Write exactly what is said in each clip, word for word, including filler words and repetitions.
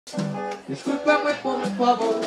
Discúlpame por favor.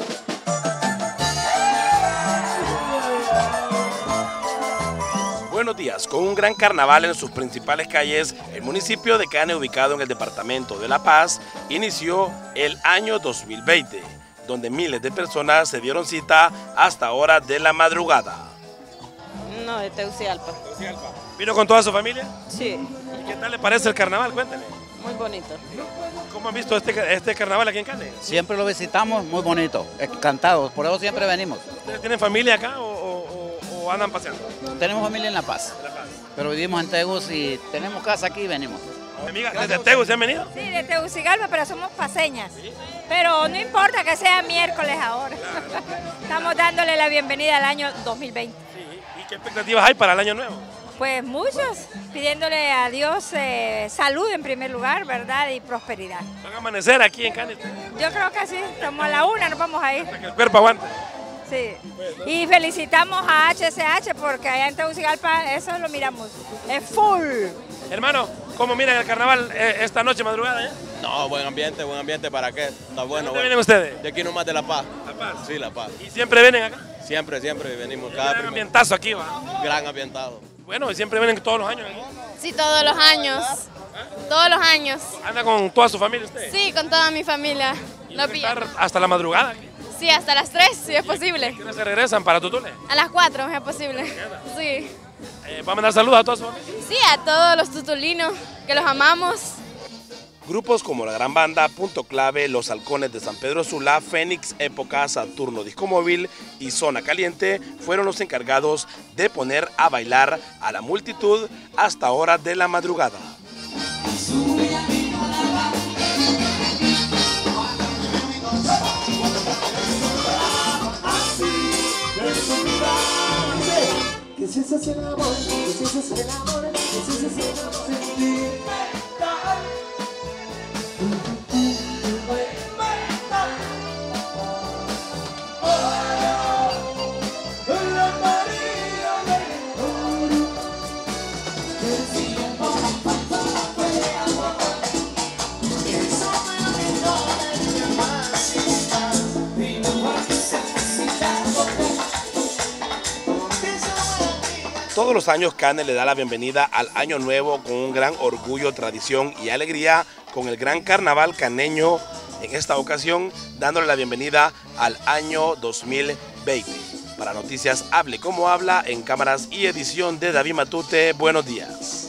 Buenos días. Con un gran carnaval en sus principales calles, el municipio de Cane, ubicado en el departamento de La Paz, inició el año dos mil veinte, donde miles de personas se dieron cita hasta horas de la madrugada. No, de Tegucigalpa. ¿Vino con toda su familia? Sí, ¿Y qué tal le parece el carnaval? Cuénteme. muy bonito. ¿Cómo han visto este, este carnaval aquí en Cane? Siempre lo visitamos, muy bonito, encantados, por eso siempre venimos. ¿Ustedes tienen familia acá o, o- o- o andan paseando? Tenemos familia en La Paz, La Paz. pero vivimos en Tegus y tenemos casa aquí y venimos. Amiga, ¿desde Tegu se han venido? Sí, de Tegucigalpa, pero somos paseñas. Pero no importa que sea miércoles ahora. Estamos dándole la bienvenida al año dos mil veinte. Sí. ¿Y qué expectativas hay para el año nuevo? Pues muchos, pidiéndole a Dios eh, salud en primer lugar, ¿verdad? Y prosperidad. ¿Van a amanecer aquí en Cane? Yo creo que sí, estamos a la una, nos vamos a ir. Para que el cuerpo aguante. Sí. Y felicitamos a H C H porque allá en Tegucigalpa eso lo miramos. Es full. Hermano, ¿cómo miran el carnaval eh, esta noche madrugada? ¿eh? No, buen ambiente, buen ambiente, ¿para qué? Está bueno. ¿Dónde bueno. vienen ustedes? De aquí nomás de La Paz. La Paz. Sí, La Paz. ¿Y siempre vienen acá? Siempre, siempre venimos Un cada gran primer- ambientazo aquí, va. gran ambientado. Bueno, y siempre vienen todos los años aquí. Sí, todos los años. Todos los años. ¿Anda con toda su familia usted? Sí, con toda mi familia. ¿Y No van a pillan. estar hasta la madrugada aquí? Sí, hasta las tres, si es posible. ¿Qué hora se regresan para Tutule? A las cuatro, si es posible. Sí. Eh, ¿Va a mandar saludos a toda su familia? Sí, a todos los tutulinos, que los amamos. Grupos como la Gran Banda, Punto Clave, Los Halcones de San Pedro Sula, Fénix, Época, Saturno Disco Móvil y Zona Caliente fueron los encargados de poner a bailar a la multitud hasta horas de la madrugada. Que si ese es el amor, que si ese es el amor, que si ese es el amor sentimental. Todos los años Cane le da la bienvenida al Año Nuevo con un gran orgullo, tradición y alegría con el gran carnaval caneño, en esta ocasión dándole la bienvenida al año dos mil veinte. Para Noticias Hable Como Habla, en cámaras y edición de David Matute, buenos días.